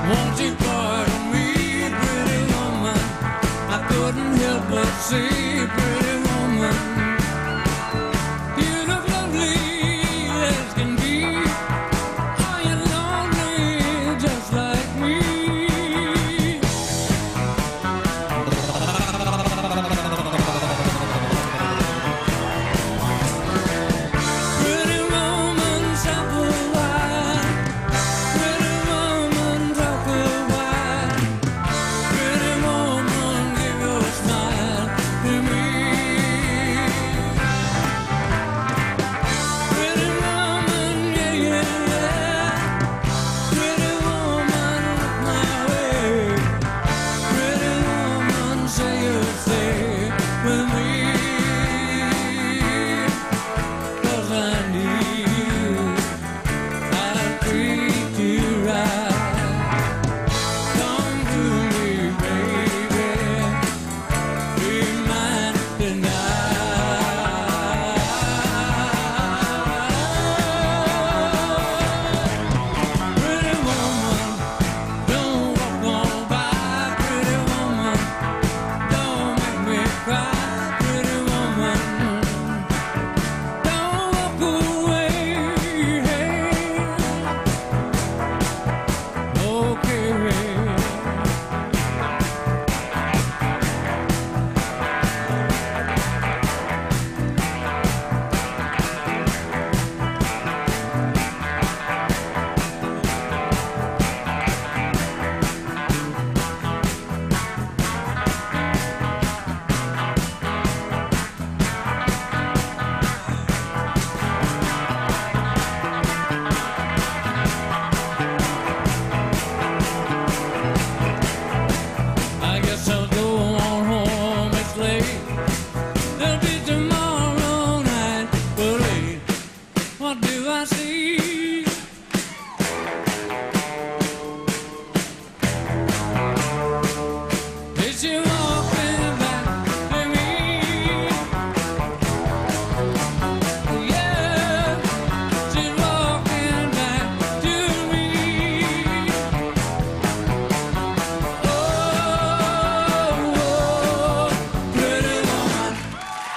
Won't you pardon me, pretty woman? I couldn't help but say, pretty woman, you look lovely as can be. Are you lonely just like me? Pretty woman, supple wide. Pretty woman, talk a while. Pretty woman, give your smile to me. Pretty woman, yeah, yeah, yeah. Pretty woman, look my way. Pretty woman, say you'll stay with me. 'Cause I need you, I'll treat you right. Come to me, baby, be mine tonight. Pretty woman, don't walk on by. Pretty woman, don't make me cry. Pretty woman, don't walk away. Okay.